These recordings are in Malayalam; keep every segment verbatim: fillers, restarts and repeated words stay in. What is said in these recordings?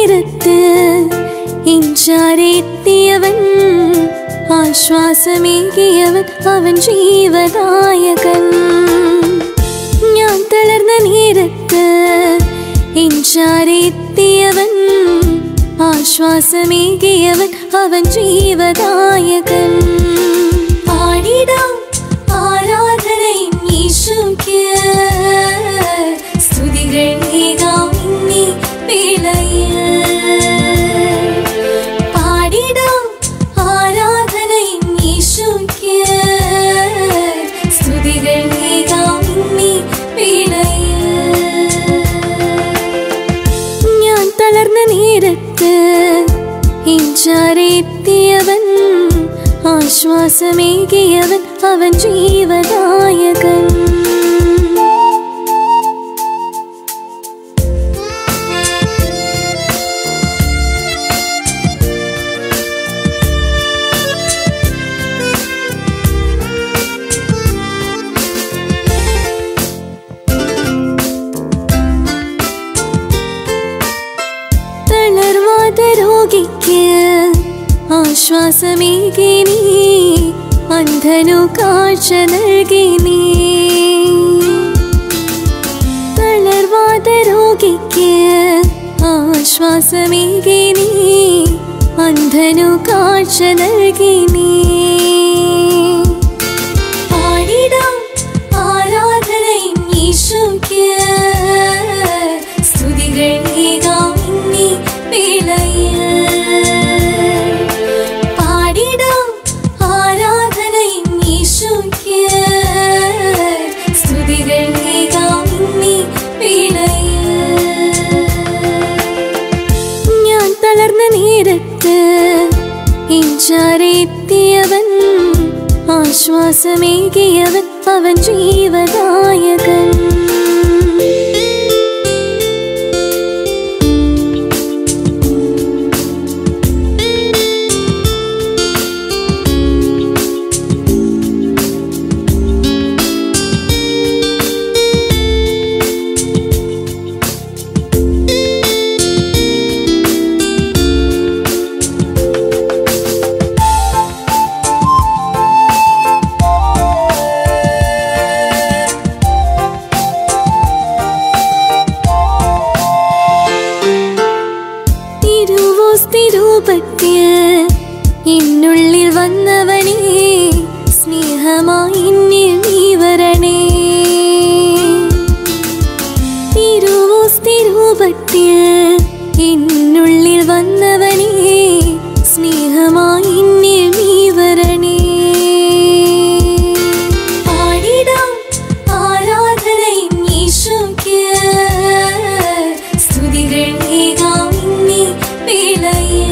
നേരത്ത് ഇഞ്ചാരെത്തിയവൻ ആശ്വാസമേകിയവൻ അവൻ ജീവദായകൻ. ഞാൻ തളർന്ന നേരത്ത് ഇഞ്ചാരെത്തിയവൻ ആശ്വാസമേകിയവൻ അവൻ ജീവദായകൻ. പാടിടാം ആരാധനയും യേശുവിന്, സ്തുതികൾ ഏകാം ഇന്നീ വേളയിൽ. പാടിടാം ആരാധനയും യേശുവിന്, സ്തുതികൾ ഏകാം ഇന്നീ വേളയിൽ. ഞാൻ തളർന്ന നേരത്ത് ഇഞ്ചാരെത്തിയവൻ ആശ്വാസമേകിയവൻ അവൻ ജീവദായകൻ. തളർവാദ രോഗിക്ക് ആശ്വാസമേകി നീ, അന്ധനു കാഴ്ച നൽകി നീ. തളർവാദ രോഗിക്ക് ആശ്വാസമേകി നീ, അന്ധനു കാഴ്ച നൽകി നീ. പാടിടാം ആരാധനയും യേശുവിന്, സ്തുതികൾ ഏകാം ഇന്നീ വേളയിൽ. ഞാൻ തളർന്ന നേരത്ത് ഇഞ്ചാരെത്തിയവൻ ആശ്വാസമേകിയവൻ അവൻ ജീവദായകൻ. എന്നുള്ളിൽ വന്നവനേ, സ്നേഹമായി എന്നിൽ നീ വരണേ. തിരുവോസ്തിരൂപത്തിൽ എന്നുള്ളിൽ വന്നവനേ, സ്നേഹമായി എന്നിൽ നീ വരണേ. പാടിടാം ആരാധനയും യേശുവിന്, സ്തുതികൾ ഏകാം ഇന്നീ വേളയിൽ.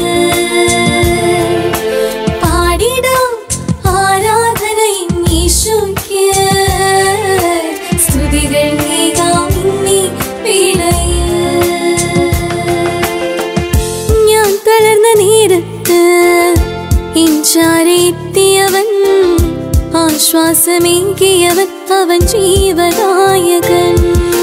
ഞാൻ തളർന്ന നേരത്ത് ഇഞ്ചാരെത്തിയവൻ ആശ്വാസമേകിയവൻ അവൻ ജീവദായകൻ.